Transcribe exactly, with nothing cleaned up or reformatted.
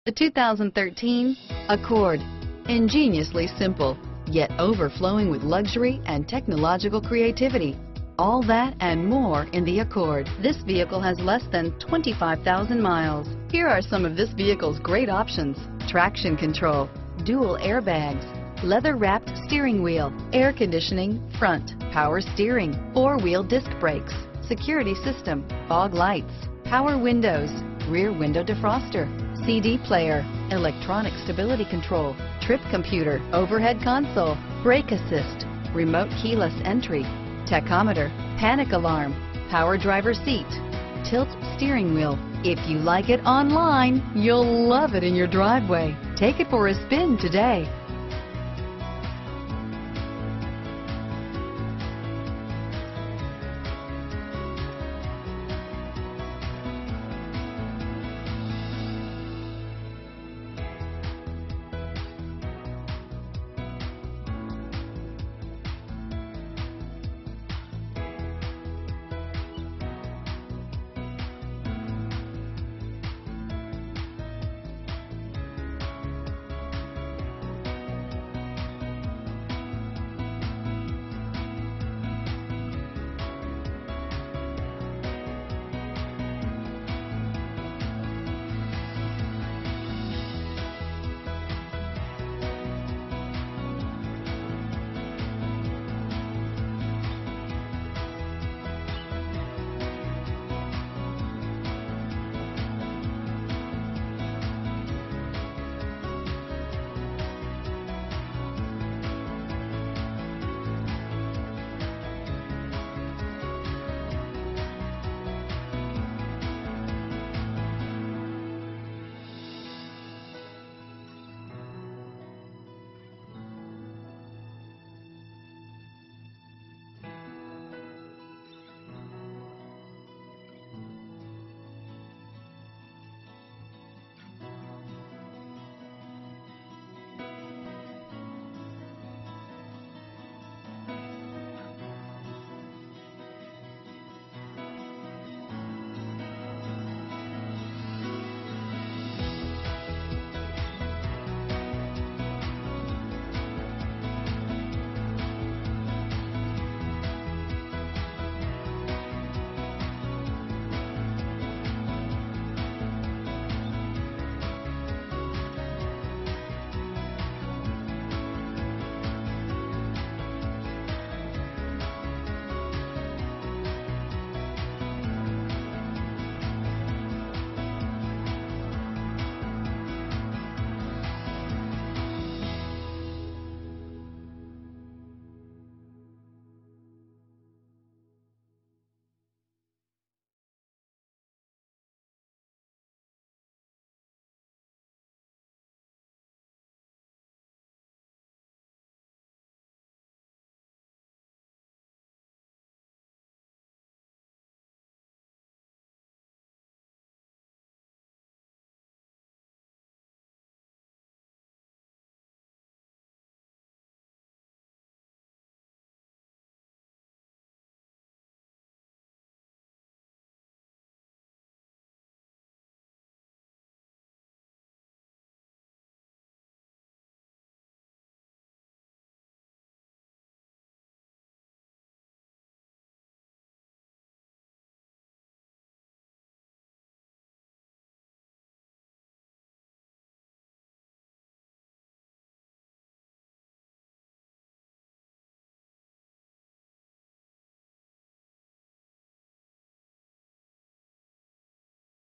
The two thousand thirteen Accord. Ingeniously simple, yet overflowing with luxury and technological creativity. All that and more in the Accord. This vehicle has less than twenty-five thousand miles. Here are some of this vehicle's great options: traction control, dual airbags, leather-wrapped steering wheel, air conditioning, front, power steering, four-wheel disc brakes, security system, fog lights, power windows, rear window defroster, C D player, electronic stability control, trip computer, overhead console, brake assist, remote keyless entry, tachometer, panic alarm, power driver seat, tilt steering wheel. If you like it online, you'll love it in your driveway. Take it for a spin today.